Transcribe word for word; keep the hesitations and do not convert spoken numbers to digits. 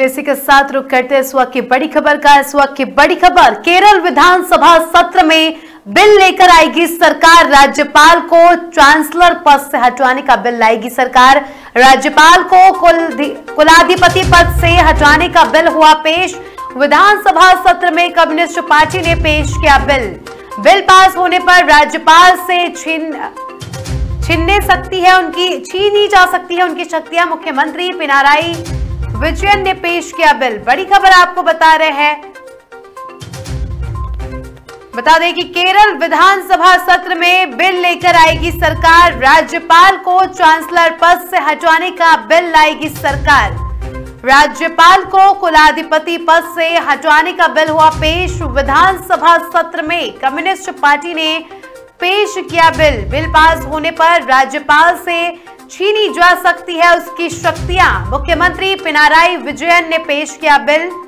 इसी के साथ रुक करते हैं इस वक्त की बड़ी खबर का। इस वक्त की बड़ी खबर, केरल विधानसभा सत्र में बिल लेकर आएगी सरकार। राज्यपाल को चांसलर पद से हटवाने का बिल लाएगी सरकार। राज्यपाल को कुल कुलाधिपति पद से हटवाने का बिल हुआ पेश। विधानसभा सत्र में कम्युनिस्ट पार्टी ने पेश किया बिल। बिल पास होने पर राज्यपाल से छीन छीनने सकती है उनकी छीनी जा सकती है उनकी शक्तियां। मुख्यमंत्री पिनाराई विजयन ने पेश किया बिल। बड़ी खबर आपको बता रहे हैं। बता दें कि केरल विधानसभा सत्र में बिल लेकर आएगी सरकार। राज्यपाल को चांसलर पद से हटवाने का बिल लाएगी सरकार। राज्यपाल को कुलाधिपति पद से हटवाने का बिल हुआ पेश। विधानसभा सत्र में कम्युनिस्ट पार्टी ने पेश किया बिल। बिल पास होने पर राज्यपाल से छीनी जा सकती है उसकी शक्तियां। मुख्यमंत्री पिनाराई विजयन ने पेश किया बिल।